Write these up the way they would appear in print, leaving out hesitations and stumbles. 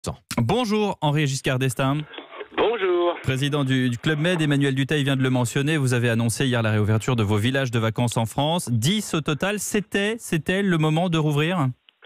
Bonjour Henri Giscard d'Estaing. Bonjour. Président du Club Med, Emmanuel Dutheil vient de le mentionner. Vous avez annoncé hier la réouverture de vos villages de vacances en France. 10 au total. C'était le moment de rouvrir ?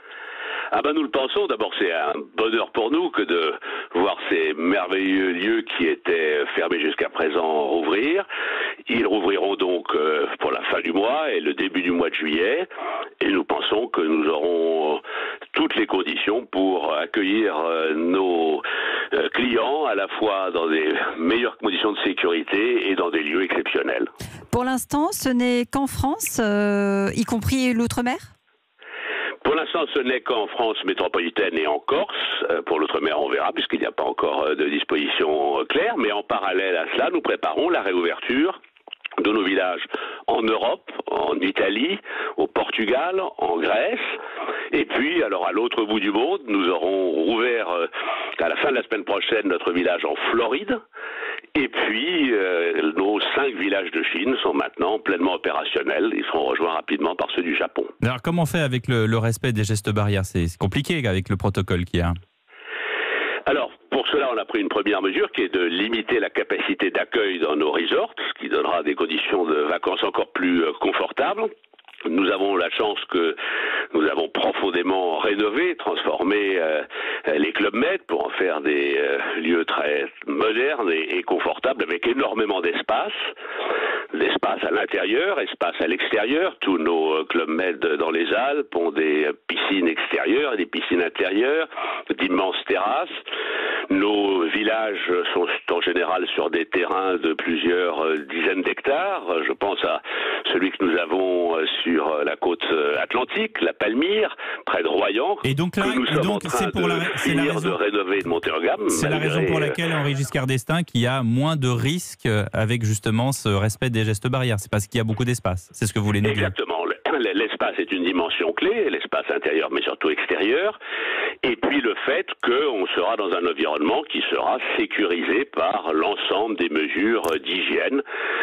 Nous le pensons. D'abord, c'est un bonheur pour nous que de voir ces merveilleux lieux qui étaient fermés jusqu'à présent rouvrir. Ils rouvriront donc pour la fin du mois et le début du mois de juillet. Et nous pensons que nous aurons toutes les conditions pour accueillir nos clients à la fois dans des meilleures conditions de sécurité et dans des lieux exceptionnels. Pour l'instant, ce n'est qu'en France, y compris l'outre-mer ? Pour l'instant, ce n'est qu'en France métropolitaine et en Corse. Pour l'outre-mer, on verra, puisqu'il n'y a pas encore de disposition claire. Mais en parallèle à cela, nous préparons la réouverture de nos villages en Europe, en Italie, au Portugal, en Grèce. Et puis, alors à l'autre bout du monde, nous aurons rouvert à la fin de la semaine prochaine notre village en Floride. Et puis, nos 5 villages de Chine sont maintenant pleinement opérationnels. Ils seront rejoints rapidement par ceux du Japon. Alors, comment on fait avec le respect des gestes barrières ? C'est compliqué avec le protocole qu'il y a. Alors, pour cela, on a pris une première mesure qui est de limiter la capacité d'accueil dans nos resorts, ce qui donnera des conditions de vacances encore plus confortables. Nous avons la chance que nous avons profondément rénové, transformé les Club Med pour en faire des lieux très modernes et confortables avec énormément d'espace. L'espace à l'intérieur, espace à l'extérieur. Tous nos Club Med dans les Alpes ont des piscines extérieures et des piscines intérieures, d'immenses terrasses. Nos villages sont en général sur des terrains de plusieurs dizaines d'hectares. Je pense à celui que nous avons sur la côte atlantique, la Palmyre, près de Royan. Et donc là, que nous sommes en train de rénover et de monter en gamme. C'est la raison pour laquelle Henri Giscard d'Estaing qu'il y a moins de risques avec justement ce respect des gestes barrières. C'est parce qu'il y a beaucoup d'espace. C'est ce que vous voulez nous dire. Exactement. L'espace est une dimension clé, l'espace intérieur mais surtout extérieur. Et puis le fait qu'on sera dans un environnement qui sera sécurisé par l'ensemble des mesures d'hygiène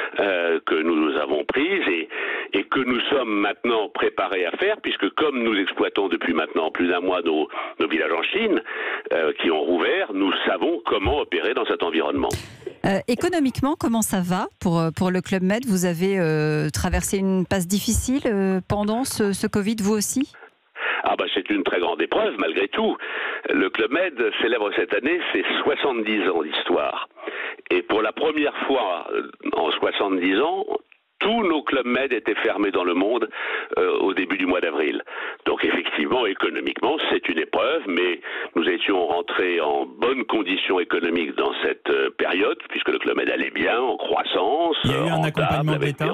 que nous avons prises et que nous sommes maintenant préparés à faire, puisque comme nous exploitons depuis maintenant plus d'un mois nos villages en Chine qui ont rouvert, nous savons comment opérer dans cet environnement. Économiquement, comment ça va pour le Club Med ? Vous avez traversé une passe difficile pendant ce Covid, vous aussi ? C'est une très grande épreuve, malgré tout. Le Club Med célèbre cette année ses 70 ans d'histoire. Et pour la première fois en 70 ans, tous nos Club Med étaient fermés dans le monde au début du mois d'avril. Donc effectivement, économiquement, c'est une épreuve, mais nous étions rentrés en bonnes conditions économiques dans cette période, puisque le Club Med allait bien, en croissance. Il y a eu un accompagnement de l'État ?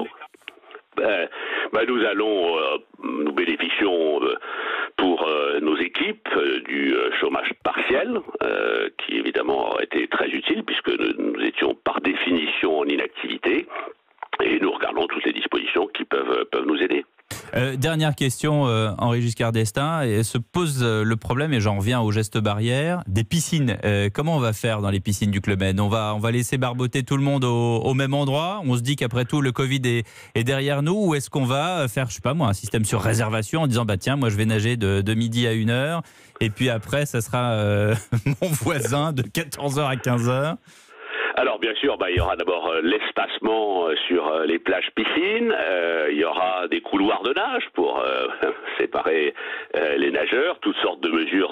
Nous bénéficions pour nos équipes du chômage partiel, qui évidemment a été très utile, puisque nous étions par définition en inactivité. Et nous regardons toutes les dispositions qui peuvent nous aider. Dernière question, Henri Giscard d'Estaing, et se pose le problème, et j'en reviens aux gestes barrières, des piscines. Comment on va faire dans les piscines du Club Med ? On va laisser barboter tout le monde au même endroit ? On se dit qu'après tout, le Covid est derrière nous ? Ou est-ce qu'on va faire, je sais pas moi, un système sur réservation en disant, tiens, moi je vais nager de midi à 1h, et puis après, ça sera mon voisin de 14h à 15h ? Alors bien sûr, il y aura d'abord l'espacement sur les plages piscines, il y aura des couloirs de nage pour séparer les nageurs, toutes sortes de mesures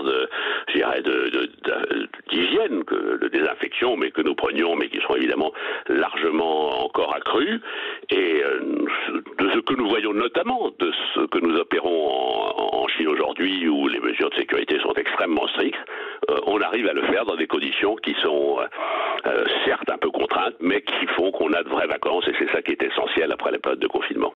d'hygiène, de désinfection, mais que nous prenions, mais qui seront évidemment largement encore accrues. Et de ce que nous voyons notamment, de ce que nous opérons en Chine aujourd'hui, où les mesures de sécurité sont extrêmement strictes, on arrive à le faire dans des conditions qui sont certes un peu contraintes, mais qui font qu'on a de vraies vacances, et c'est ça qui est essentiel après la période de confinement.